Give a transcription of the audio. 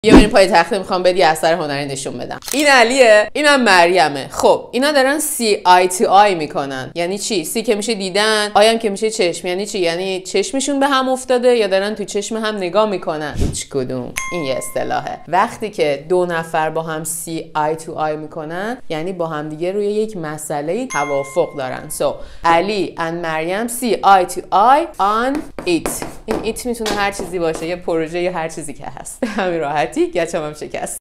بیا این پای تخته میخوام بدی اثر هنری نشون بدم. این علیه، اینم مریمه. خب اینا دارن سی آی تو آی میکنن. یعنی چی؟ سی که میشه دیدن، آی هم که میشه چشم. یعنی چی؟ یعنی چشمشون به هم افتاده یا دارن تو چشم هم نگاه میکنن. هیچ کدوم. این یه اصطلاحه. وقتی که دو نفر با هم سی آی تو آی میکنن یعنی با هم دیگه روی یک مسئله توافق دارن. So علی and مریم سی آی تو آی on it. این ایت میتونه هر چیزی باشه، یه پروژه یا هر چیزی که هست. همین راحتی گچم هم شکست.